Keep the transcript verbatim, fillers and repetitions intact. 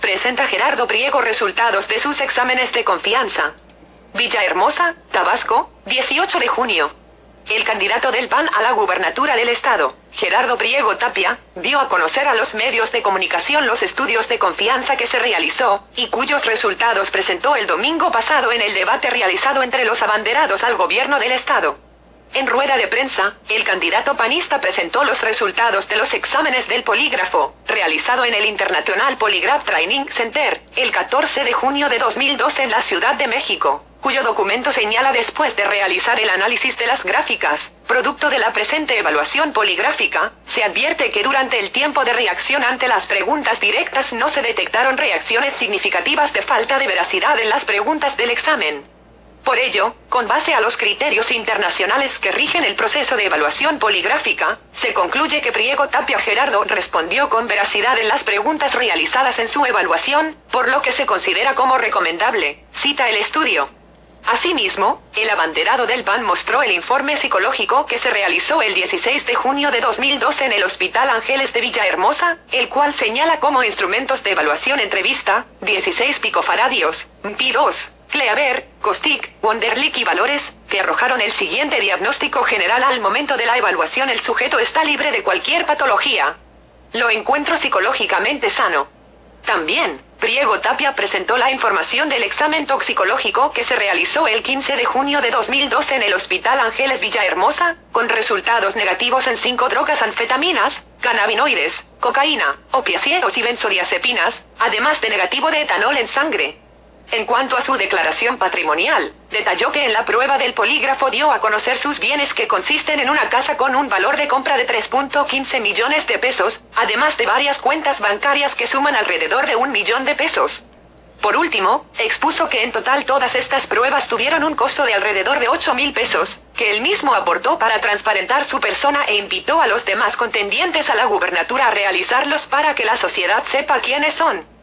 Presenta Gerardo Priego resultados de sus exámenes de confianza. Villahermosa, Tabasco, dieciocho de junio. El candidato del P A N a la gubernatura del estado, Gerardo Priego Tapia, dio a conocer a los medios de comunicación los estudios de confianza que se realizó, y cuyos resultados presentó el domingo pasado en el debate realizado entre los abanderados al gobierno del estado. En rueda de prensa, el candidato panista presentó los resultados de los exámenes del polígrafo, realizado en el International Polygraph Training Center, el catorce de junio de dos mil doce en la Ciudad de México, cuyo documento señala: después de realizar el análisis de las gráficas, producto de la presente evaluación poligráfica, se advierte que durante el tiempo de reacción ante las preguntas directas no se detectaron reacciones significativas de falta de veracidad en las preguntas del examen. Por ello, con base a los criterios internacionales que rigen el proceso de evaluación poligráfica, se concluye que Priego Tapia Gerardo respondió con veracidad en las preguntas realizadas en su evaluación, por lo que se considera como recomendable, cita el estudio. Asimismo, el abanderado del P A N mostró el informe psicológico que se realizó el dieciséis de junio de dos mil doce en el Hospital Ángeles de Villahermosa, el cual señala como instrumentos de evaluación entrevista, dieciséis picofaradios, M P I dos, Cleaver, Costic, Wonderlic y valores, que arrojaron el siguiente diagnóstico general: al momento de la evaluación el sujeto está libre de cualquier patología. Lo encuentro psicológicamente sano. También, Priego Tapia presentó la información del examen toxicológico que se realizó el quince de junio de dos mil doce en el Hospital Ángeles Villahermosa, con resultados negativos en cinco drogas: anfetaminas, cannabinoides, cocaína, opiáceos y benzodiazepinas, además de negativo de etanol en sangre. En cuanto a su declaración patrimonial, detalló que en la prueba del polígrafo dio a conocer sus bienes, que consisten en una casa con un valor de compra de tres punto quince millones de pesos, además de varias cuentas bancarias que suman alrededor de un millón de pesos. Por último, expuso que en total todas estas pruebas tuvieron un costo de alrededor de ocho mil pesos, que él mismo aportó para transparentar su persona, e invitó a los demás contendientes a la gubernatura a realizarlos para que la sociedad sepa quiénes son.